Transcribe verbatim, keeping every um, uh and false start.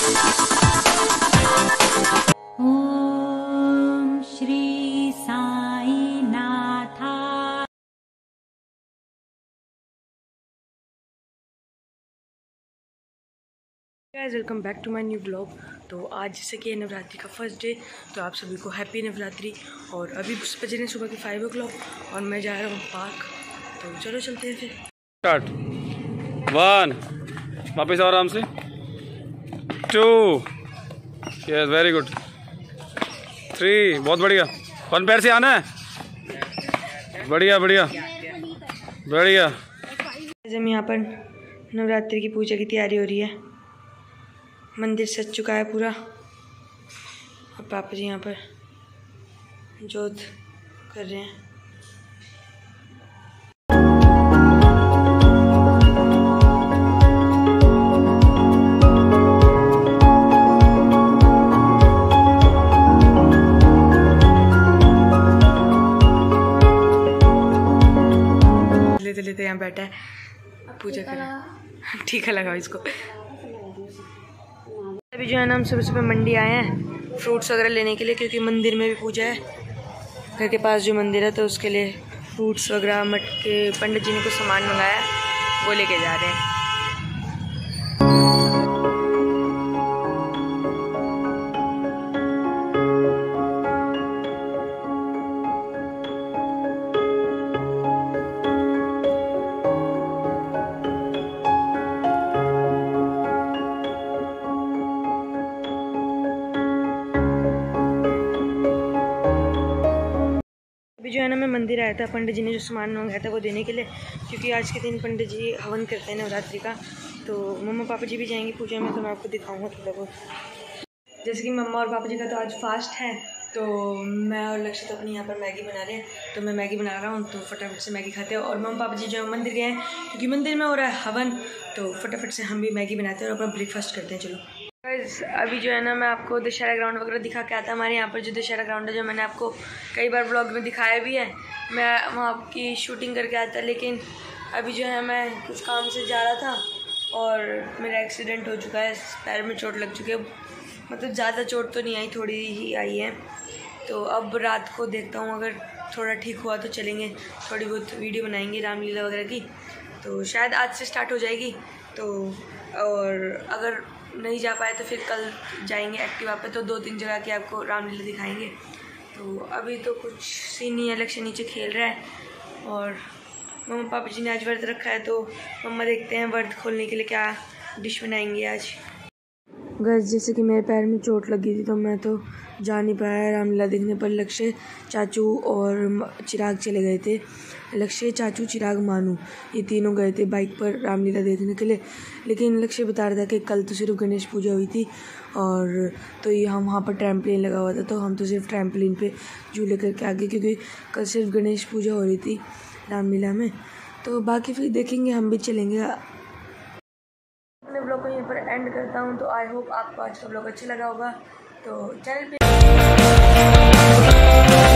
Om Shri Sai Natha. Guys welcome back to my new blog. तो आज जैसे कि नवरात्रि का फर्स्ट डे, तो आप सभी को हैप्पी नवरात्रि। और अभी बज रहे सुबह के फाइव ओ क्लॉक और मैं जा रहा हूँ पार्क। तो चलो चलते हैं फिर। स्टार्ट। वन, वापस आराम से। Two, yes very good. Three, बहुत बढ़िया। वन पैर से आना है। बढ़िया बढ़िया बढ़िया। जब यहाँ पर नवरात्रि की पूजा की तैयारी हो रही है, मंदिर सज चुका है पूरा और पापा जी यहाँ पर जोत कर रहे हैं। लेते लेते यहाँ बैठा है, पूजा कर रहा है। टीका लगाओ इसको। अभी जो है ना हम सुबह सुबह मंडी आए हैं फ्रूट्स वगैरह लेने के लिए, क्योंकि मंदिर में भी पूजा है। घर के पास जो मंदिर है तो उसके लिए फ्रूट्स वगैरह मटके, पंडित जी ने कुछ सामान मंगाया है वो लेके जा रहे हैं। अभी जो है ना मैं मंदिर आया था, पंडित जी ने जो सामान मंगाया था वो देने के लिए, क्योंकि आज के दिन पंडित जी हवन करते हैं नवरात्रि का। तो मम्मा पापा जी भी जाएंगे पूजा में, तो मैं आपको दिखाऊंगा थोड़ा बहुत। जैसे कि मम्मा और पापा जी का तो आज फास्ट है, तो मैं और लक्ष्य तो अपनी यहाँ पर मैगी बना रहे हैं, तो मैं मैगी बना रहा हूँ। तो फटाफट से मैगी खाते हैं। और मम्मा पापा जी जो है मंदिर गए हैं, क्योंकि मंदिर में हो रहा है हवन, तो फटाफट से हम भी मैगी बनाते हैं और अपना ब्रेकफास्ट करते हैं। चलो गाइस, अभी जो है ना मैं आपको दशहरा ग्राउंड वगैरह दिखा के आता। हमारे यहाँ पर जो दशहरा ग्राउंड है, जो मैंने आपको कई बार ब्लॉग में दिखाया भी है, मैं वहाँ की शूटिंग करके आता। लेकिन अभी जो है मैं कुछ काम से जा रहा था और मेरा एक्सीडेंट हो चुका है, पैर में चोट लग चुकी है। मतलब ज़्यादा चोट तो नहीं आई, थोड़ी ही आई है। तो अब रात को देखता हूँ, अगर थोड़ा ठीक हुआ तो चलेंगे, थोड़ी बहुत वीडियो बनाएंगे रामलीला वगैरह की। तो शायद आज से स्टार्ट हो जाएगी। तो और अगर नहीं जा पाए तो फिर कल जाएंगे एक्टिवा पे, तो दो तीन जगह की आपको रामलीला दिखाएंगे। तो अभी तो कुछ सीन नहीं है, लक्ष्य नीचे खेल रहा है और मम्मा पापा जी ने आज व्रत रखा है। तो मम्मा देखते हैं व्रत खोलने के लिए क्या डिश बनाएंगे आज। गर्ज जैसे कि मेरे पैर में चोट लगी थी, तो मैं तो जा नहीं पाया रामलीला देखने पर। लक्ष्य, चाचू और चिराग चले गए थे। लक्ष्य, चाचू, चिराग, मानू, ये तीनों गए थे बाइक पर रामलीला देखने के लिए। लेकिन लक्ष्य बता रहा था कि कल तो सिर्फ गणेश पूजा हुई थी, और तो ये हम वहाँ पर ट्रैम्पलिन लगा हुआ था, तो हम तो सिर्फ ट्रैम्पलिन पे झूले करके आ गए, क्योंकि कल सिर्फ गणेश पूजा हो रही थी रामलीला में। तो बाकी फिर देखेंगे, हम भी चलेंगे। अपने ब्लॉग को यहीं पर एंड करता हूँ। तो आई होप आपको आज का ब्लॉग अच्छा लगा होगा। तो चैनल पे